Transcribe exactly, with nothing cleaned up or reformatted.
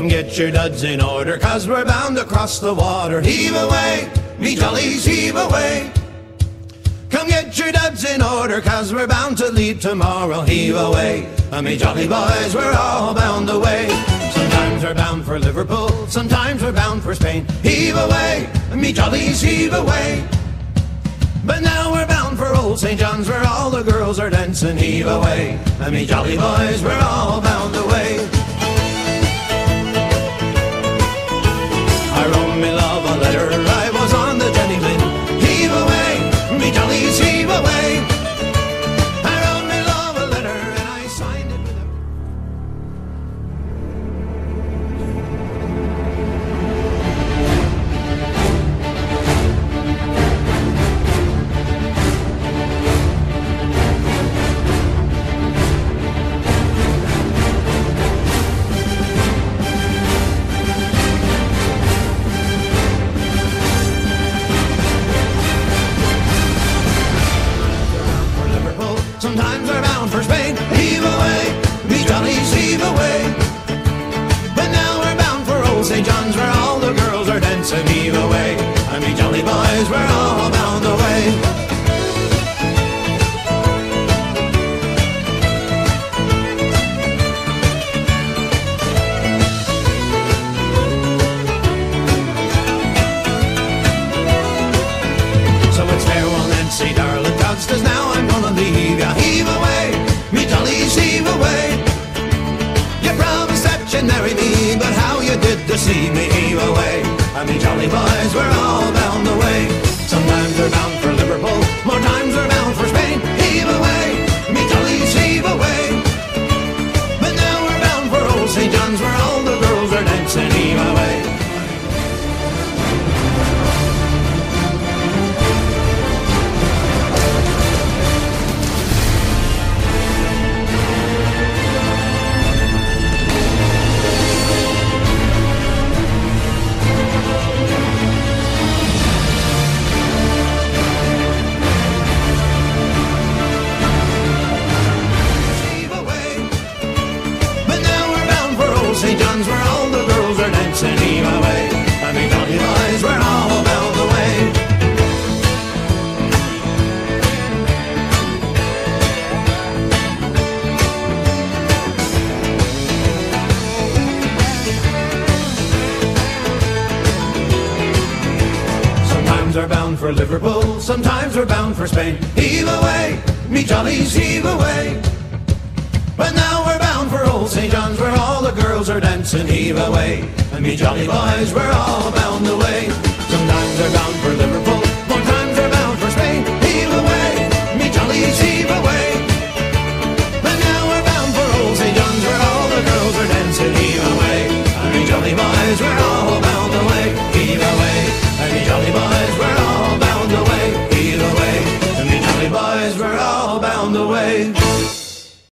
Come get your duds in order, 'cause we're bound to cross the water. Heave away, me jollies, heave away. Come get your duds in order, 'cause we're bound to leave tomorrow. Heave away, me jolly boys, we're all bound away. Sometimes we're bound for Liverpool, sometimes we're bound for Spain. Heave away, me jollies, heave away. But now we're bound for old Saint John's, where all the girls are dancing. Heave away, me jolly boys, we're all bound away. I wrote me love a letter, I was on the Jenny Lind. Heave away, me jollies, heave away. I wrote me love a letter and I signed it with a... Sometimes we're bound for Spain. Heave away, me jollies, heave away. But now we're bound for old Saint John's, where all the girls are dancing. Heave away, me jolly boys, we're all bound away. So it's farewell, Nancy, darling, 'cause now I'm gonna leave ya. Heave away, me jollies, heave away. You promised that you'd marry me, but how you did deceive me. Heave away, me jolly boys, we're all bound away. Sometimes we're bound for Liverpool, more times we're bound for Spain. Heave away, me jollies, heave away. But now we're bound for old Saint John's, where all the girls are dancing. Heave away. Saint John's, where all the girls are dancing. Heave away, me jolly boys, we're all bound away. Sometimes we're bound for Liverpool, sometimes we're bound for Spain. Heave away, me jollies, heave away. But now we're bound for old Saint John's, where all the girls are dancing. Heave away, me jolly boys, we're all bound away.